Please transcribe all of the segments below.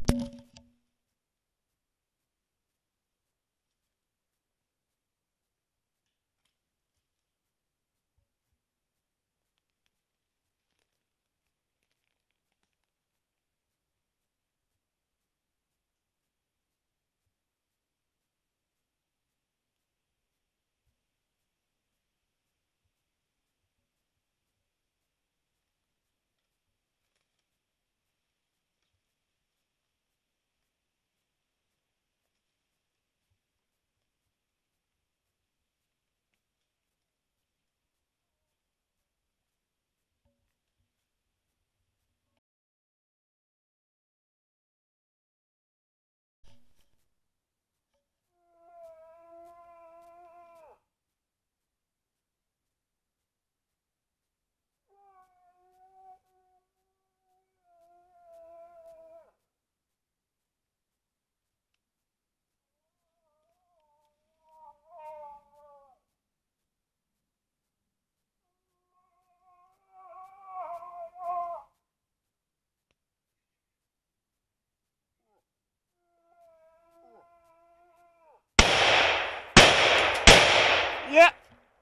Yeah.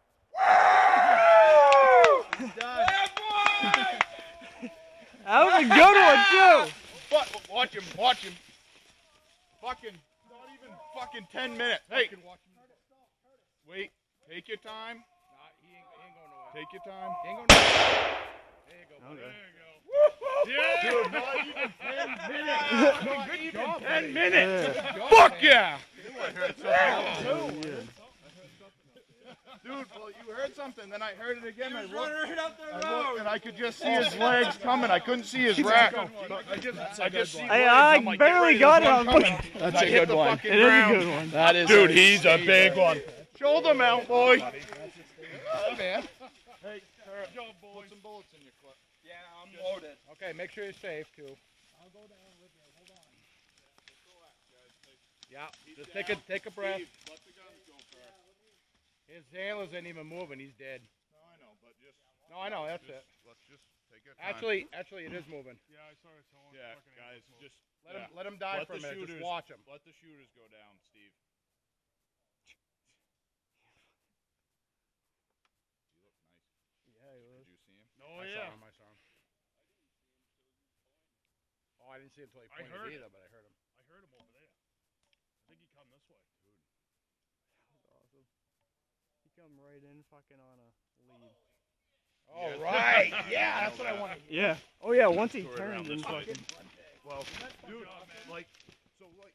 That was a good one too. But watch him. Fucking not even fucking 10 minutes. Hey. Wait. Take your time. He ain't going nowhere. Take your time. He ain't going nowhere. There you go. Okay. There you go. Yeah. Dude, not even 10 minutes. Not even 10 minutes. Yeah. Fuck yeah. Dude, well, you heard something, then I heard it again. He was running right up the road. And I could just see his legs coming. I couldn't see his rack. I just see legs. I like, barely got it on coming. That's a good one. It is a good one. That is dude, he's a big one. Shoulder mount, boy. Oh, man. Hey, put some bullets in your clip. Yeah, I'm loaded. Okay, make sure you're safe, too. I'll go down with you. Hold on. Yeah, just take a breath. Steve, let the guns go first. His handlers ain't even moving. He's dead. No, I know, but just... No, I know. That's it. Let's just take your time. Actually, it is moving. Yeah, I saw it. Yeah, guys, just... Let him die for a minute. Just watch him. Let the shooters go down, Steve. You look nice. Yeah, he was. Did you see him? Oh, I saw him. Oh, I didn't see him until he I pointed heard either, him. but I heard him. I heard him over there. I think he come this way. Dude. That was awesome. He come right in fucking on a lead. Oh, right. Yeah, that's what I wanted. Yeah. Oh yeah, once he Story turned around and this way. fucking... Well, dude, like... So, like...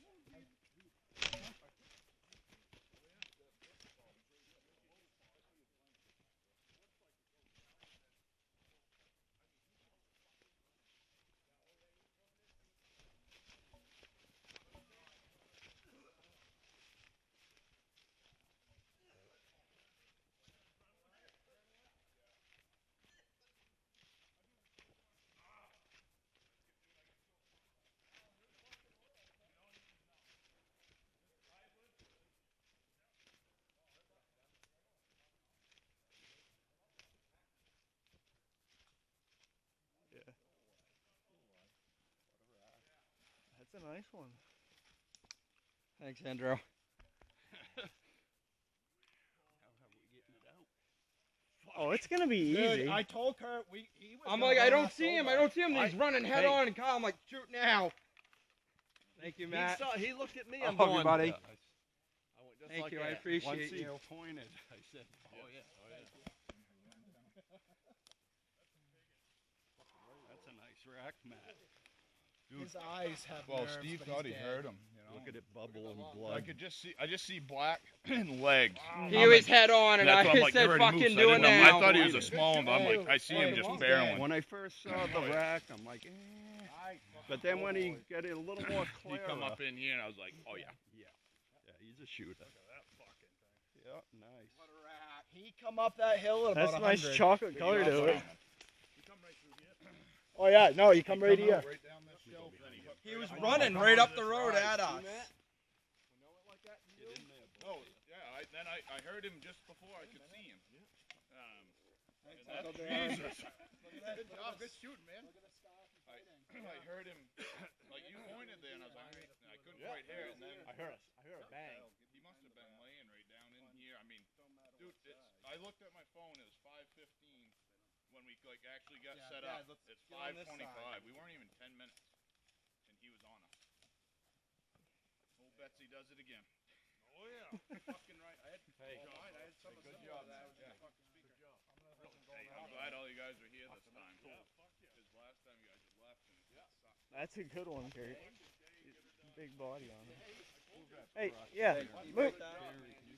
That's a nice one. Thanks, Andrew. Oh, it's gonna be easy. Dude, I told Kurt he was I'm gonna like, I run don't us see him. over. I don't see him. He's running head Hey. on, and Kyle, I'm like, shoot now. Thank you, Matt. He looked at me. Oh, I'm going, everybody. I went just Thank like you. I that. appreciate Once he you. pointed, I said, "Oh yeah, oh yeah." That's a nice rack, Matt. Dude, His eyes have well, nerves, Steve but thought he he's heard dead. him, you know? Look at it bubble and I blood. could just see, I just see black and legs. He was head on, and That's I why I'm like, said, "You already fucking moved," so do I it didn't know. now. I thought he was a small one, but I'm like, I see him just barreling. When I first saw the rack, I'm like, eh. But then when he got it a little more He clear, come up in here, and I was like, oh yeah. yeah, he's a shooter. Look at that fucking thing. Yeah, nice. What a rat. He come up that hill at That's about a nice 100. chocolate color to it. He come right through here. Oh yeah, no, you come right here. Right down this shelf, then he He was running right up the road at us. No, yeah, then I heard him just before I could see him. Jesus. Good job, good shooting, man. I heard him, like, Like you pointed there, and I was like, I couldn't quite hear it. And then I heard a bang. he must have been laying right down in here. I mean, dude, I looked at my phone. It was 5:15 when we like actually got set up. It's 5:25. We weren't even 10 minutes, and he was on us. Old Betsy does it again. Oh yeah. Fucking right. I had I had some good job. That was in the fucking speaker. Good job. Hey, I'm glad all you guys are here this time. Yeah, fuck yeah. Because last time you guys had left and it sucked. That's a good one, Kurt. Big body on him. Hey, yeah, move.